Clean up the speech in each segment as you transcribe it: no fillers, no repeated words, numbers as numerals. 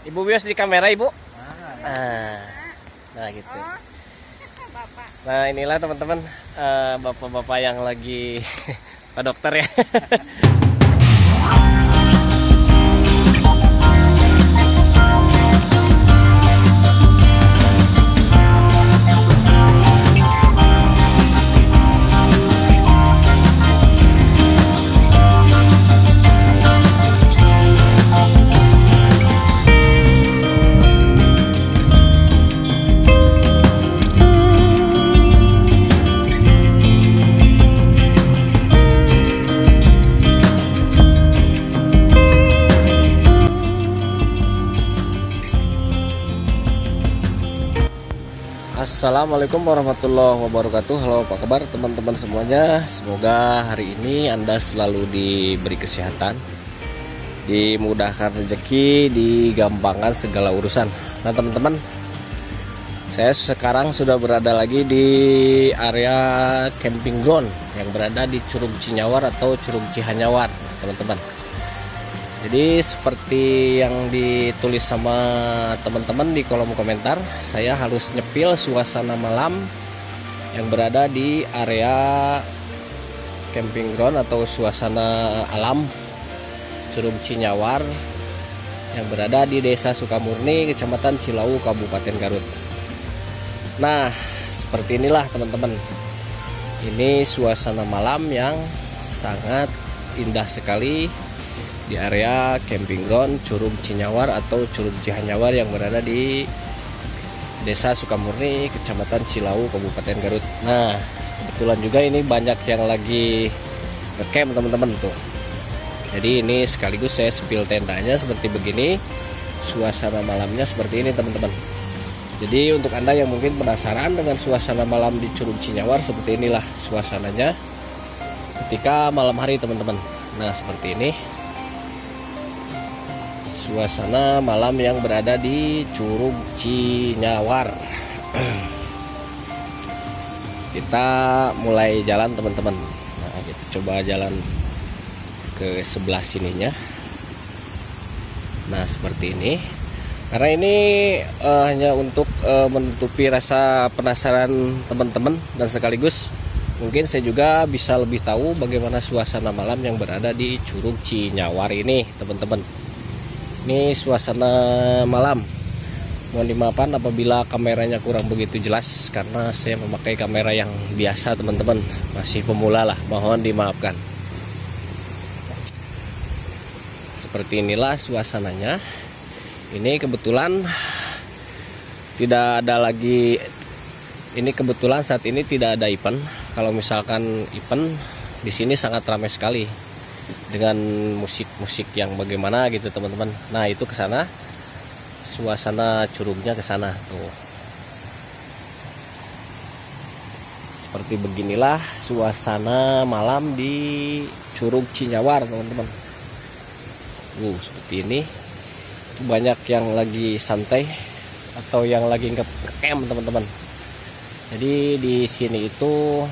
Ibu bios di kamera ibu. Nah gitu. Nah inilah teman-teman bapak-bapak yang lagi Pak Dokter ya. Assalamualaikum warahmatullahi wabarakatuh. Halo, apa kabar teman-teman semuanya? Semoga hari ini Anda selalu diberi kesehatan, dimudahkan rezeki, digampangkan segala urusan. Nah teman-teman, saya sekarang sudah berada lagi di area camping ground yang berada di Curug Cinyawar atau Curug Cihanyawar, teman-teman. Jadi seperti yang ditulis sama teman-teman di kolom komentar, saya harus nyepil suasana malam yang berada di area camping ground atau suasana alam Curug Cinyawar yang berada di Desa Sukamurni, Kecamatan Cilawu, Kabupaten Garut. Nah, seperti inilah teman-teman. Ini suasana malam yang sangat indah sekali di area camping ground Curug Cinyawar atau Curug Cihanyawar yang berada di Desa Sukamurni, Kecamatan Cilawu, Kabupaten Garut. Nah, kebetulan juga ini banyak yang lagi ngecamp teman-teman tuh. Jadi ini sekaligus saya sepil tendanya seperti begini. Suasana malamnya seperti ini teman-teman. Jadi untuk Anda yang mungkin penasaran dengan suasana malam di Curug Cinyawar, seperti inilah suasananya ketika malam hari teman-teman. Nah, seperti ini suasana malam yang berada di Curug Cinyawar. Kita mulai jalan teman-teman. Nah, kita coba jalan ke sebelah sininya. Nah, seperti ini. Karena ini hanya untuk menutupi rasa penasaran teman-teman, dan sekaligus mungkin saya juga bisa lebih tahu bagaimana suasana malam yang berada di Curug Cinyawar ini, teman-teman. Ini suasana malam. Mohon dimaafkan apabila kameranya kurang begitu jelas karena saya memakai kamera yang biasa teman-teman. Masih pemula lah, mohon dimaafkan. Seperti inilah suasananya. Ini kebetulan tidak ada lagi. Ini kebetulan saat ini tidak ada event. Kalau misalkan event di sini sangat ramai sekali dengan musik-musik yang bagaimana gitu teman-teman. Nah itu ke sana, suasana curugnya ke sana tuh. Seperti beginilah suasana malam di Curug Cinyawar teman-teman. Seperti ini. Banyak yang lagi santai atau yang lagi nge-camp teman-teman. Jadi di sini itu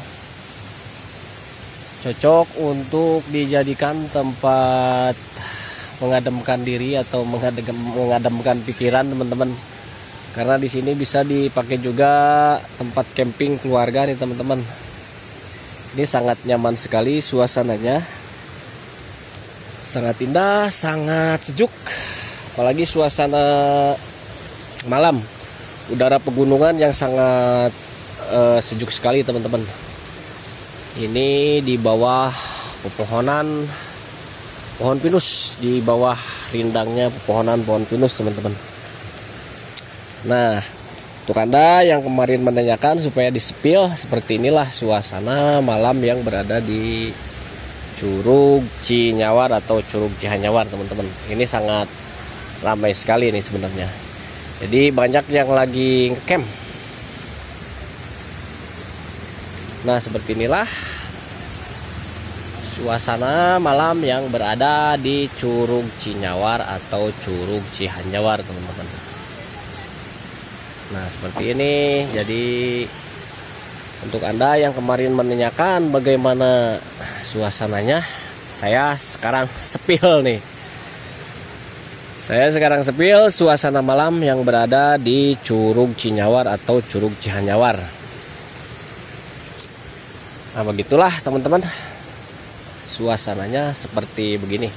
cocok untuk dijadikan tempat mengademkan diri atau mengademkan pikiran teman-teman. Karena di sini bisa dipakai juga tempat camping keluarga nih teman-teman. Ini sangat nyaman sekali suasananya. Sangat indah, sangat sejuk. Apalagi suasana malam. Udara pegunungan yang sangat sejuk sekali teman-teman. Ini di bawah pepohonan pohon pinus, di bawah rindangnya pepohonan pohon pinus teman-teman. Nah, untuk Anda yang kemarin menanyakan supaya disepil, seperti inilah suasana malam yang berada di Curug Cinyawar atau Curug Cihanyawar teman-teman. Ini sangat ramai sekali nih sebenarnya. Jadi banyak yang lagi camp. Nah, seperti inilah suasana malam yang berada di Curug Cinyawar atau Curug Cihanyawar teman-teman. Nah, seperti ini. Jadi untuk Anda yang kemarin menanyakan bagaimana suasananya, saya sekarang sepil nih. Saya sekarang sepil suasana malam yang berada di Curug Cinyawar atau Curug Cihanyawar. Nah, begitulah teman-teman. Suasananya seperti begini.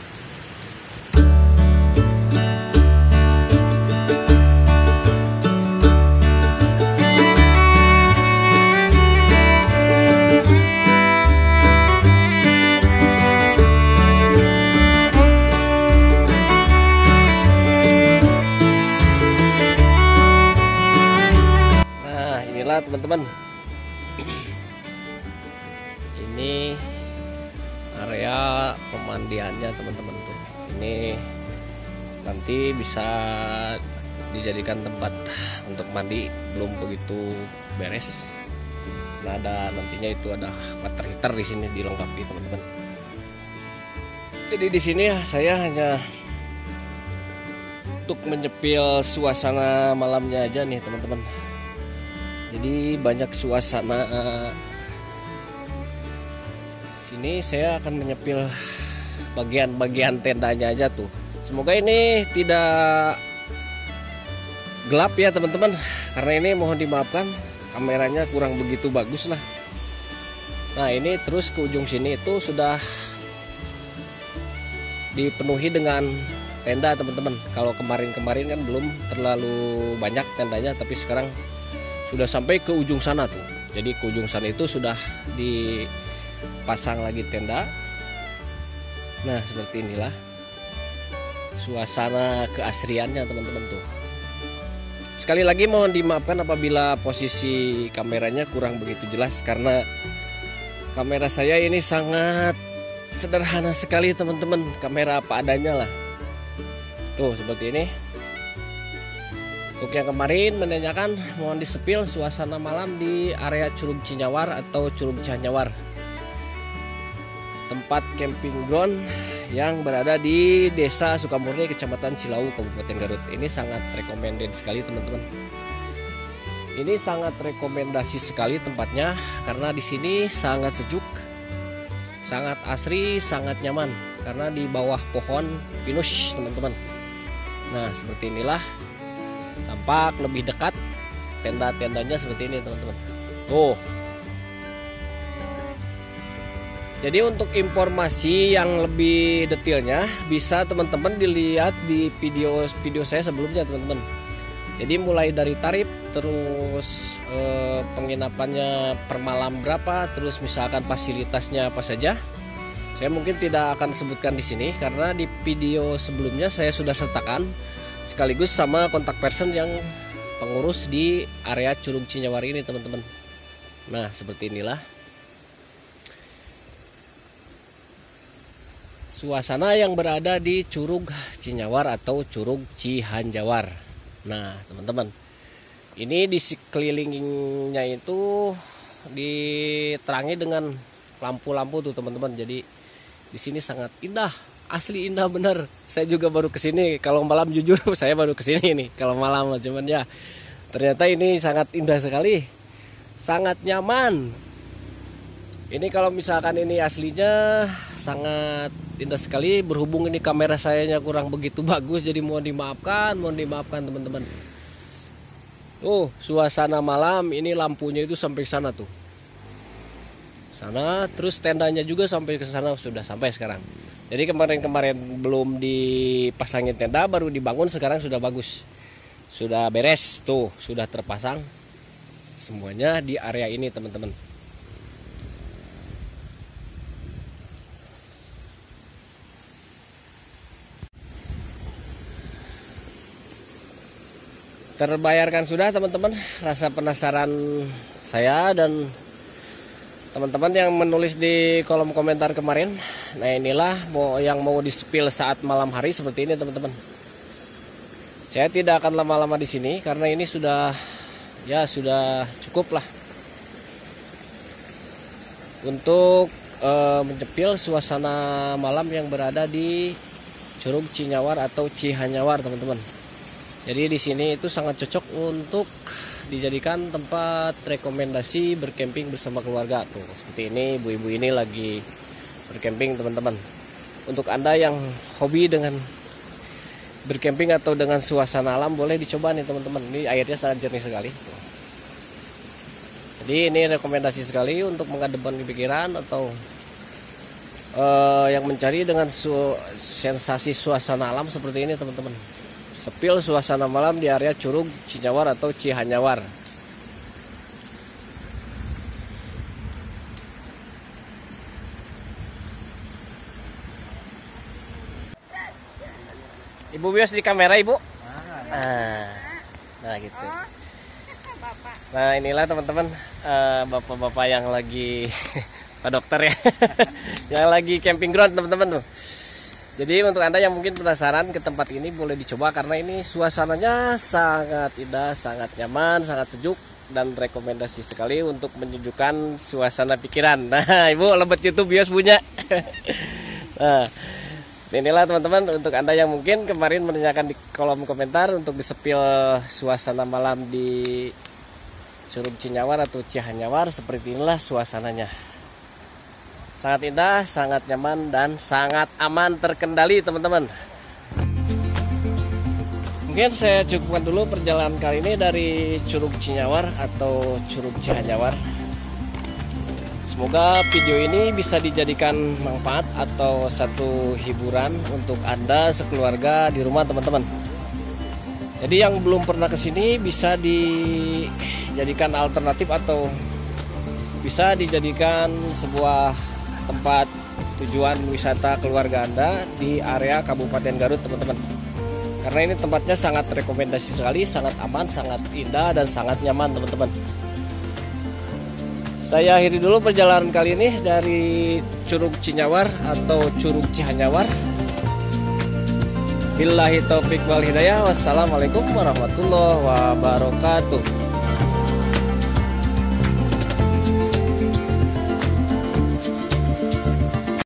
Teman-teman, ini area pemandiannya teman-teman tuh. Ini nanti bisa dijadikan tempat untuk mandi, belum begitu beres. Nah, nantinya itu ada water heater di sini dilengkapi teman-teman. Jadi di sini saya hanya untuk menyepil suasana malamnya aja nih teman-teman. Jadi banyak suasana sini. Saya akan menyepil bagian-bagian tendanya aja tuh. Semoga ini tidak gelap ya teman-teman, karena ini mohon dimaafkan kameranya kurang begitu bagus lah. Nah, ini terus ke ujung sini itu sudah dipenuhi dengan tenda teman-teman. Kalau kemarin-kemarin kan belum terlalu banyak tendanya, tapi sekarang sudah sampai ke ujung sana tuh. Jadi ke ujung sana itu sudah dipasang lagi tenda. Nah, seperti inilah suasana keasriannya teman-teman tuh. Sekali lagi mohon dimaafkan apabila posisi kameranya kurang begitu jelas, karena kamera saya ini sangat sederhana sekali teman-teman. Kamera apa adanya lah. Tuh seperti ini. Untuk yang kemarin menanyakan, mohon disepil suasana malam di area Curug Cinyawar atau Curug Cihanyawar, tempat camping ground yang berada di Desa Sukamurni, Kecamatan Cilawu, Kabupaten Garut. Ini sangat recommended sekali teman-teman. Ini sangat rekomendasi sekali tempatnya, karena di sini sangat sejuk, sangat asri, sangat nyaman, karena di bawah pohon pinus teman-teman. Nah, seperti inilah. Tampak lebih dekat tenda-tendanya seperti ini teman-teman. Tuh. Jadi untuk informasi yang lebih detailnya bisa teman-teman dilihat di video saya sebelumnya teman-teman. Jadi mulai dari tarif, terus penginapannya per malam berapa, terus misalkan fasilitasnya apa saja. Saya mungkin tidak akan sebutkan di sini karena di video sebelumnya saya sudah sertakan, sekaligus sama kontak person yang pengurus di area Curug Cinyawar ini teman-teman. Nah, seperti inilah suasana yang berada di Curug Cinyawar atau Curug Cihanyawar. Nah teman-teman, ini di sekelilingnya itu diterangi dengan lampu-lampu tuh teman-teman. Jadi di sini sangat indah. Asli indah bener. Saya juga baru kesini. Kalau malam jujur saya baru kesini nih. Kalau malam cuman ya ternyata ini sangat indah sekali, sangat nyaman. Ini kalau misalkan ini aslinya sangat indah sekali. Berhubung ini kamera sayanya kurang begitu bagus, jadi mohon dimaafkan teman-teman. Suasana malam ini lampunya itu sampai sana tuh. Sana, terus tendanya juga sampai ke sana, sudah sampai sekarang. Jadi kemarin belum dipasangin tenda, baru dibangun, sekarang sudah bagus. Sudah beres tuh, sudah terpasang semuanya di area ini teman-teman. Terbayarkan sudah teman-teman rasa penasaran saya dan teman-teman yang menulis di kolom komentar kemarin. Nah, inilah yang mau di-spill saat malam hari seperti ini teman-teman. Saya tidak akan lama-lama di sini karena ini sudah cukup lah untuk menyepil suasana malam yang berada di Curug Cinyawar atau Cihanyawar teman-teman. Jadi di sini itu sangat cocok untuk dijadikan tempat rekomendasi bercamping bersama keluarga tuh. Seperti ini, ibu-ibu ini lagi bercamping teman-teman. Untuk Anda yang hobi dengan bercamping atau dengan suasana alam, boleh dicoba nih teman-teman. Ini airnya sangat jernih sekali. Jadi ini rekomendasi sekali untuk mengademkan pikiran atau yang mencari dengan sensasi suasana alam seperti ini teman-teman. Sepil suasana malam di area Curug Cinyawar atau Cihanyawar. Ibu bios di kamera ibu. Nah gitu. Nah inilah teman-teman bapak-bapak yang lagi Pak Dokter ya, yang lagi camping ground teman-teman tuh. Jadi untuk anda yang mungkin penasaran ke tempat ini, boleh dicoba karena ini suasananya sangat indah, sangat nyaman, sangat sejuk, dan rekomendasi sekali untuk menyejukkan suasana pikiran. Nah ibu lebet YouTube bios punya. Nah inilah teman-teman untuk anda yang mungkin kemarin menanyakan di kolom komentar untuk disepil suasana malam di Curug Cinyawar atau Cihanyawar, seperti inilah suasananya. Sangat indah, sangat nyaman, dan sangat aman terkendali teman-teman. Mungkin saya cukupkan dulu perjalanan kali ini dari Curug Cinyawar atau Curug Cihanyawar. Semoga video ini bisa dijadikan manfaat atau satu hiburan untuk anda sekeluarga di rumah teman-teman. Jadi yang belum pernah kesini bisa dijadikan alternatif atau bisa dijadikan sebuah tempat tujuan wisata keluarga anda di area Kabupaten Garut teman-teman. Karena ini tempatnya sangat rekomendasi sekali, sangat aman, sangat indah, dan sangat nyaman teman-teman. Saya akhiri dulu perjalanan kali ini dari Curug Cinyawar atau Curug Cihanyawar. Billahi taufik wal hidayah. Wassalamualaikum warahmatullahi wabarakatuh.